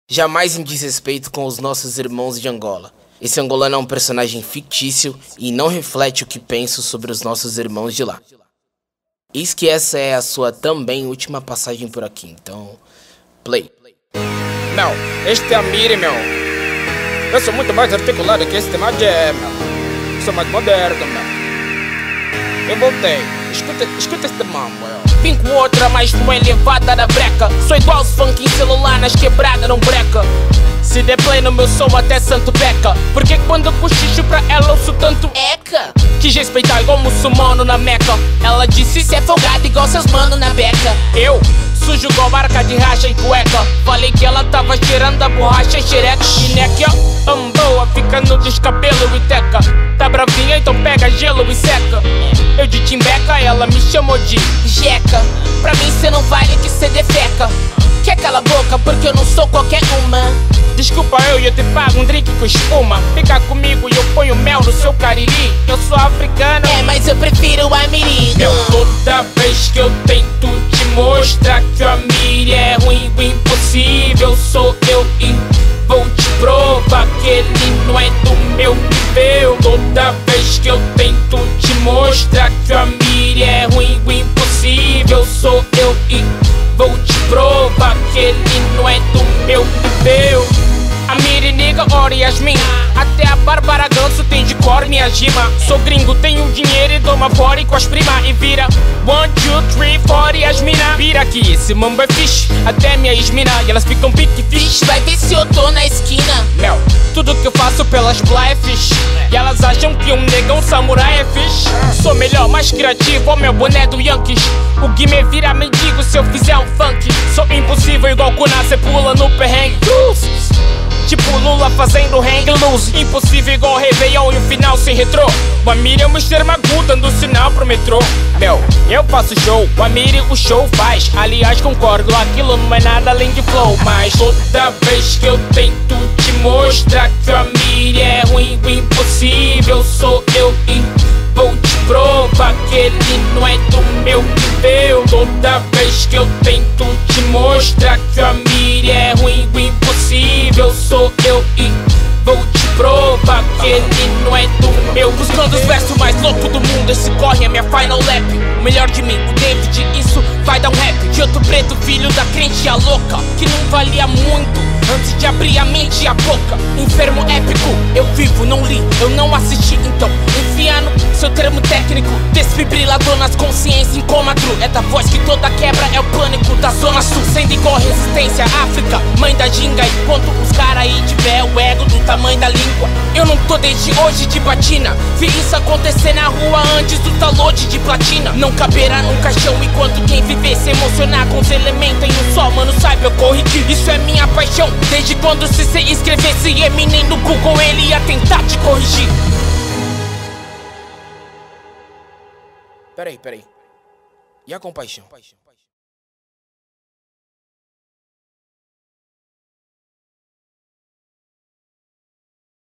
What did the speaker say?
Jamais em desrespeito com os nossos irmãos de Angola. Esse angolano é um personagem fictício e não reflete o que penso sobre os nossos irmãos de lá. Eis que essa é a sua também última passagem por aqui, então... play. Meu, este é a Miri, meu. Eu sou muito mais articulado que este Magé, meu. Sou mais moderno, meu. Eu voltei. Escuta este mambo, eu. Vim com outra mais uma elevada da breca. Sou igual os funk em celular nas quebradas não breca. Se der play no meu som até santo peca. Porque quando eu cochicho pra ela eu sou tanto eca. Quis respeitar igual muçulmano na Meca. Ela disse se é folgado igual seus mano na beca. Eu sujo igual marca de racha em cueca. Falei que ela tava cheirando a borracha e xereca. Chineque, ó, amboa, fica no descabelo e teca. Tá bravinha, então pega gelo e seca. Eu de timbeca, ela me chamou de jeca. Pra mim cê não vale que cê defeca. Quer cala a boca porque eu não sou qualquer uma. Desculpa eu te pago um drink com espuma. Fica comigo e eu ponho mel no seu cariri. Eu sou africano. É, mas eu prefiro a Miri. Toda vez que eu tento te mostrar que a Miri é ruim, o impossível sou eu e vou te provar que ele não é do meu nível. Toda vez que eu tento te mostrar que a Miri é ruim, o impossível sou eu e vou te provar que ele não é do meu nível. A Miri nigga, ora Yasmin. Até a Bárbara Ganso tem de cor minha gima. Sou gringo, tenho dinheiro e dou uma fora com as prima e vira 1, 2, 3, 4 e as mina. Vira aqui, esse mambo é fish. Até minha esmina e elas ficam pique fish. Vai ver se eu tô na esquina. Meu, tudo que eu faço pelas play é fish. E elas acham que um negão samurai é fish. Sou melhor, mais criativo, ó meu boné do Yankees. O Guimê vira mendigo se eu fizer um funk. Sou impossível igual Kuna, cê pula no perrengue. Tipo Lula fazendo hang loose. Impossível igual Réveillon e o final sem retrô. O Amiri é um Mr. Magoo dando sinal pro metrô. Meu, eu faço show, o Amiri o show faz. Aliás concordo, aquilo não é nada além de flow. Mas toda vez que eu tento te mostrar que o Amiri é ruim, o impossível sou eu e vou te provar que ele não é do meu nível. Toda vez que eu tento te mostrar que o Amiri é ruim, o impossível sou eu e vou te provar que ele não é do meu. Buscando os versos mais loucos do mundo, esse corre é minha final lap. O melhor de mim, o David, isso vai dar um rap. De outro preto, filho da crente a louca, que não valia muito antes de abrir a mente e a boca. Enfermo épico, eu vivo, não li, eu não assisti. Então, enfia no seu termo técnico, desfibrilador nas consciências, incômatro. É da voz que toda quebra, é o pânico da zona sul. Sendo igual resistência, África, mãe da ginga. Enquanto os caras aí tiver o ego do tamanho da língua. Eu não tô desde hoje de batina. Vi isso acontecer na rua antes do download de platina. Não caberá num caixão enquanto quem viver se emocionar com os elementos em um só. Mano, saiba eu corrigi, isso é minha paixão. Desde quando se você escrevesse Eminem no Google, ele ia tentar te corrigir. Peraí. E a compaixão?